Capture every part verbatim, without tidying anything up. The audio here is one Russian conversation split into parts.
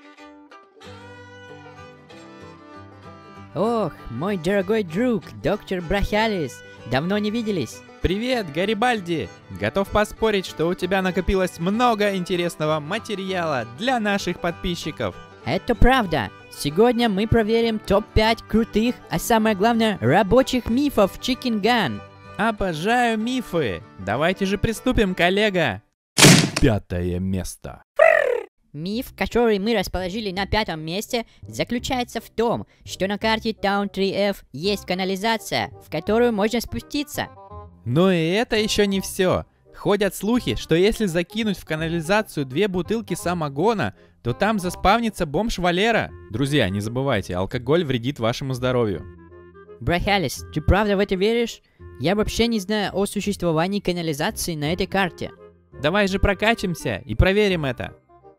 Ох, мой дорогой друг, доктор Брахалис, давно не виделись. Привет, Гарибальди! Готов поспорить, что у тебя накопилось много интересного материала для наших подписчиков. Это правда. Сегодня мы проверим топ пять крутых, а самое главное, рабочих мифов Chicken Gun. Обожаю мифы! Давайте же приступим, коллега! Пятое место. Миф, который мы расположили на пятом месте, заключается в том, что на карте Town три эф есть канализация, в которую можно спуститься. Но и это еще не все. Ходят слухи, что если закинуть в канализацию две бутылки самогона, то там заспавнится бомж Валера. Друзья, не забывайте, алкоголь вредит вашему здоровью. Брахалис, ты правда в это веришь? Я вообще не знаю о существовании канализации на этой карте. Давай же прокачимся и проверим это.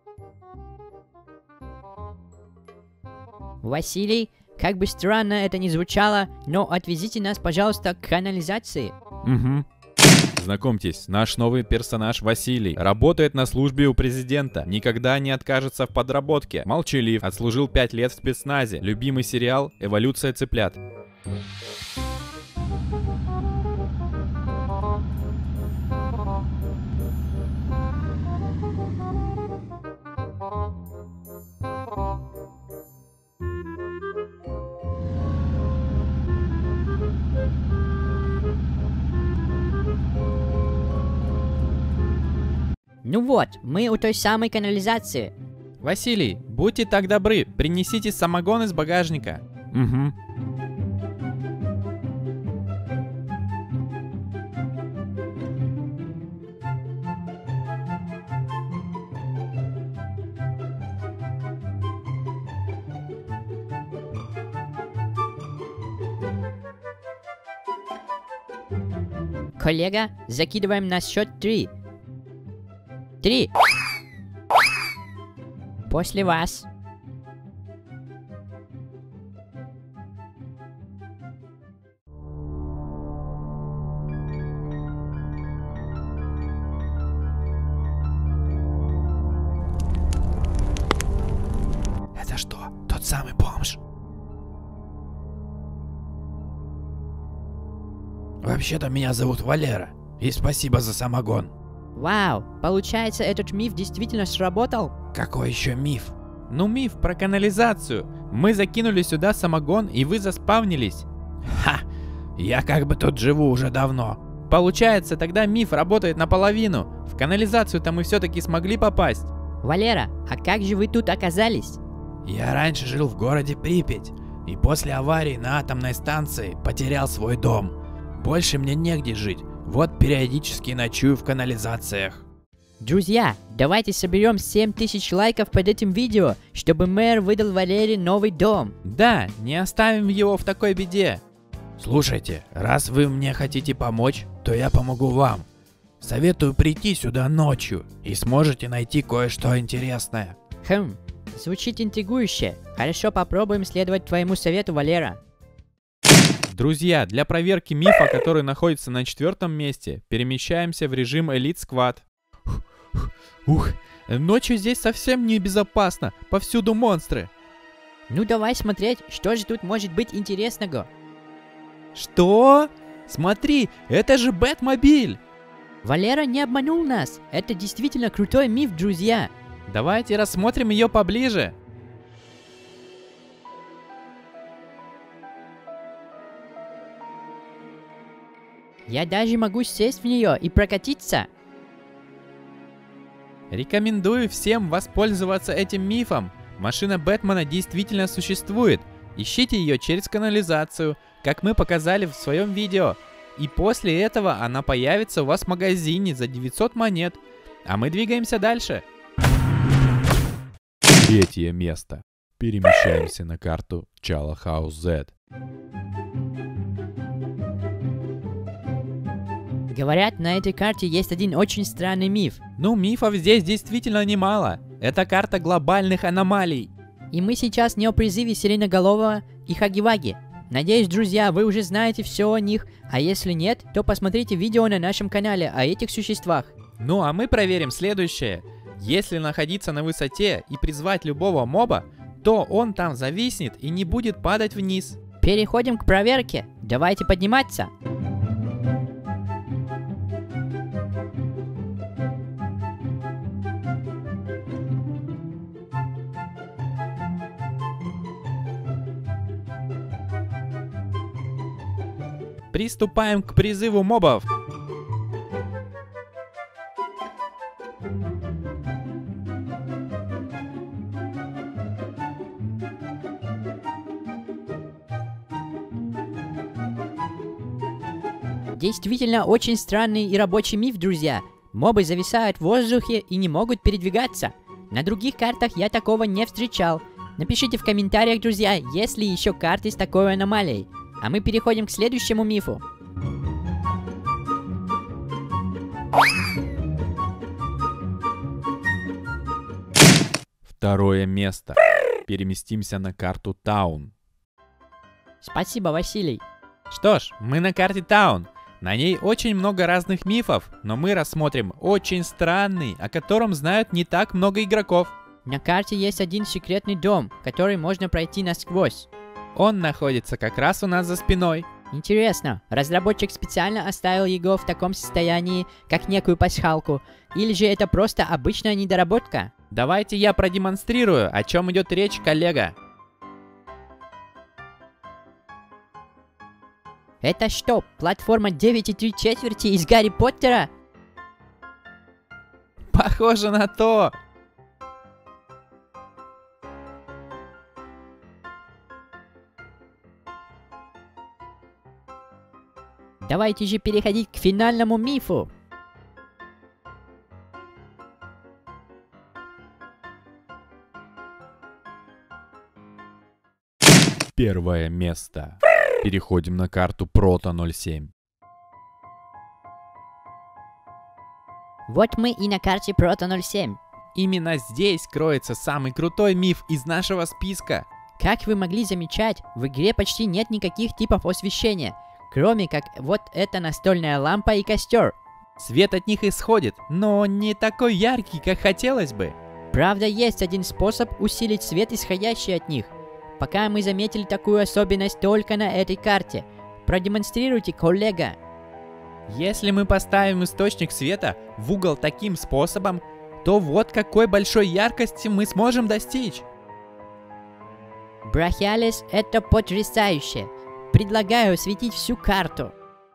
Василий, как бы странно это ни звучало, но отвезите нас, пожалуйста, к канализации. Угу. Знакомьтесь, наш новый персонаж Василий. Работает на службе у президента. Никогда не откажется в подработке. Молчалив. Отслужил пять лет в спецназе. Любимый сериал «Эволюция цыплят». Ну вот, мы у той самой канализации. Василий, будьте так добры, принесите самогон из багажника. Угу. Коллега, закидываем на счет три. Три. После вас. Это что, тот самый бомж? Вообще-то меня зовут Валера, и спасибо за самогон. Вау, получается, этот миф действительно сработал? Какой еще миф? Ну, миф про канализацию. Мы закинули сюда самогон, и вы заспавнились. Ха! Я как бы тут живу уже давно. Получается, тогда миф работает наполовину. В канализацию-то мы все-таки смогли попасть. Валера, а как же вы тут оказались? Я раньше жил в городе Припять, и после аварии на атомной станции потерял свой дом. Больше мне негде жить. Вот периодически ночую в канализациях. Друзья, давайте соберем семь тысяч лайков под этим видео, чтобы мэр выдал Валере новый дом. Да, не оставим его в такой беде. Слушайте, раз вы мне хотите помочь, то я помогу вам. Советую прийти сюда ночью, и сможете найти кое-что интересное. Хм, звучит интригующе. Хорошо, попробуем следовать твоему совету, Валера. Друзья, для проверки мифа, который находится на четвертом месте, перемещаемся в режим Elite Squad. Ух, ночью здесь совсем небезопасно, повсюду монстры. Ну давай смотреть, что же тут может быть интересного. Что? Смотри, это же Бэтмобиль! Валера не обманул нас, это действительно крутой миф, друзья. Давайте рассмотрим ее поближе. Я даже могу сесть в нее и прокатиться. Рекомендую всем воспользоваться этим мифом. Машина Бэтмена действительно существует. Ищите ее через канализацию, как мы показали в своем видео. И после этого она появится у вас в магазине за девятьсот монет. А мы двигаемся дальше. Третье место. Перемещаемся на карту Chala House Z. Говорят, на этой карте есть один очень странный миф. Ну, мифов здесь действительно немало. Это карта глобальных аномалий. И мы сейчас не о призыве Сиреноголового и Хаги-Ваги. Надеюсь, друзья, вы уже знаете все о них, а если нет, то посмотрите видео на нашем канале о этих существах. Ну, а мы проверим следующее. Если находиться на высоте и призвать любого моба, то он там зависнет и не будет падать вниз. Переходим к проверке. Давайте подниматься. Приступаем к призыву мобов. Действительно очень странный и рабочий миф, друзья. Мобы зависают в воздухе и не могут передвигаться. На других картах я такого не встречал. Напишите в комментариях, друзья, есть ли еще карты с такой аномалией. А мы переходим к следующему мифу. Второе место. Переместимся на карту Таун. Спасибо, Василий. Что ж, мы на карте Таун. На ней очень много разных мифов, но мы рассмотрим очень странный, о котором знают не так много игроков. На карте есть один секретный дом, который можно пройти насквозь. Он находится как раз у нас за спиной. Интересно, разработчик специально оставил его в таком состоянии, как некую пасхалку, или же это просто обычная недоработка? Давайте я продемонстрирую, о чем идет речь, коллега. Это что, платформа девять и три четверти из Гарри Поттера? Похоже на то. Давайте же переходить к финальному мифу. Первое место. Переходим на карту Прото ноль семь. Вот мы и на карте Прото ноль семь. Именно здесь кроется самый крутой миф из нашего списка. Как вы могли замечать, в игре почти нет никаких типов освещения, кроме как вот эта настольная лампа и костер. Свет от них исходит, но он не такой яркий, как хотелось бы. Правда, есть один способ усилить свет, исходящий от них. Пока мы заметили такую особенность только на этой карте. Продемонстрируйте, коллега. Если мы поставим источник света в угол таким способом, то вот какой большой яркости мы сможем достичь. Брахиалис, это потрясающе. Предлагаю осветить всю карту.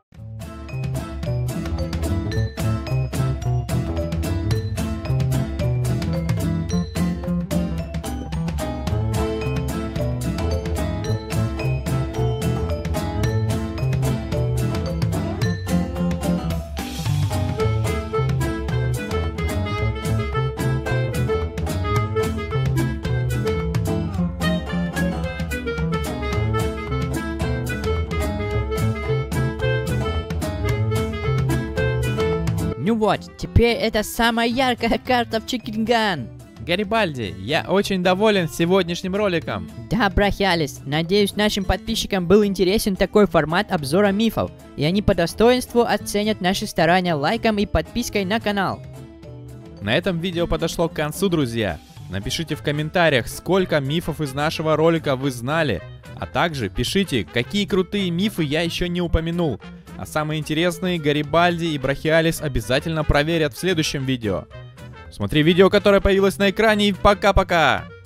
Ну вот, теперь это самая яркая карта в Чикинган. Гарибальди, я очень доволен сегодняшним роликом. Да, Брахиалис, надеюсь, нашим подписчикам был интересен такой формат обзора мифов, и они по достоинству оценят наши старания лайком и подпиской на канал. На этом видео подошло к концу, друзья. Напишите в комментариях, сколько мифов из нашего ролика вы знали, а также пишите, какие крутые мифы я еще не упомянул. А самые интересные Гарибальди и Брахиалис обязательно проверят в следующем видео. Смотри видео, которое появилось на экране, и пока-пока!